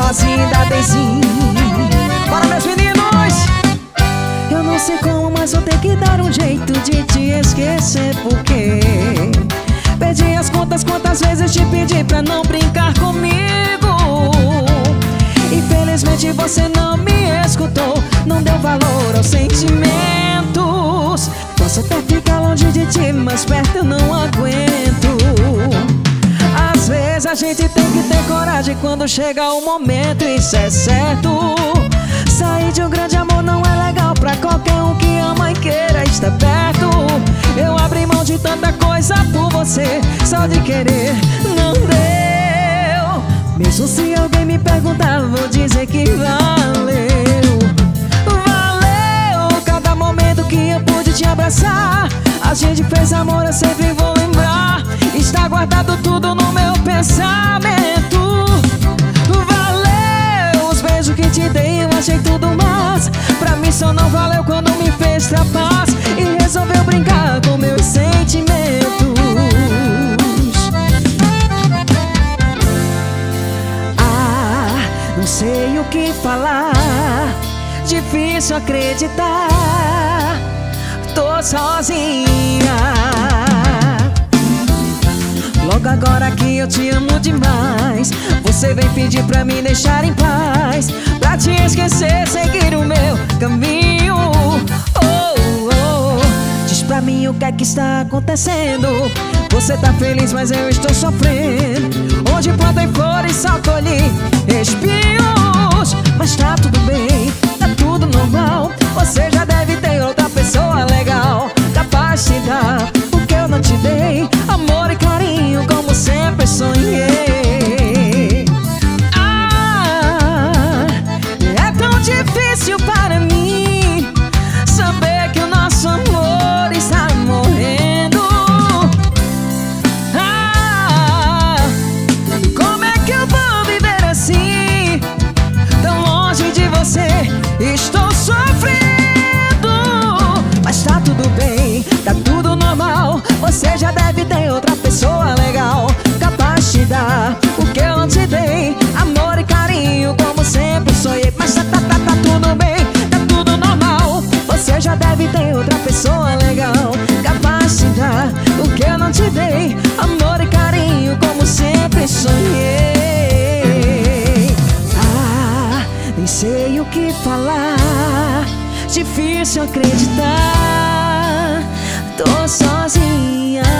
sozinha ainda tem sim. Bora, meus meninos! Eu não sei como, mas vou ter que dar um jeito de te esquecer, porque perdi as contas quantas vezes te pedi pra não brincar comigo. Infelizmente você não me escutou, não deu valor aos sentimentos. Posso até ficar longe de ti, mas perto eu não aguento. Às vezes a gente tem que ter coragem quando chega o momento, isso é certo. Sair de um grande amor não é legal pra qualquer um que ama e queira estar perto. Eu abri mão de tanta coisa por você, só de querer não deu. Mesmo se alguém me perguntar, vou dizer que valeu. Valeu cada momento que eu pude te abraçar. A gente fez amor, eu sempre vou lembrar. Está guardado tudo no meu pensamento. Valeu os beijos que te dei, eu achei tudo mas pra mim só não valeu quando me fez trapaça e resolveu brincar com meus sentimentos. Ah, não sei o que falar, difícil acreditar, tô sozinha. Logo agora que eu te amo demais, você vem pedir pra me deixar em paz, pra te esquecer, seguir o meu caminho. Oh, oh. Diz pra mim o que é que está acontecendo. Você tá feliz, mas eu estou sofrendo. Onde plantei flores, só colhi espinhos. Mas tá tudo bem, tá tudo normal. Você já deve ter outra pessoa legal, capaz de te dar o que eu não te dei, amor e carinho como sempre sonhei. Ah, é tão difícil para mim saber que o nosso amor está morrendo. Ah, como é que eu vou viver assim, tão longe de você? Estou sofrendo, mas tá tudo bem, tá tudo normal. Você já deve ter outra pessoa legal, capaz de te dar o que eu não te dei, amor e carinho como sempre sonhei. Mas tá tudo bem, tá tudo normal. Você já deve ter outra pessoa legal, capaz de te dar o que eu não te dei, amor e carinho como sempre sonhei. Ah, nem sei o que falar, difícil acreditar, tô sozinha.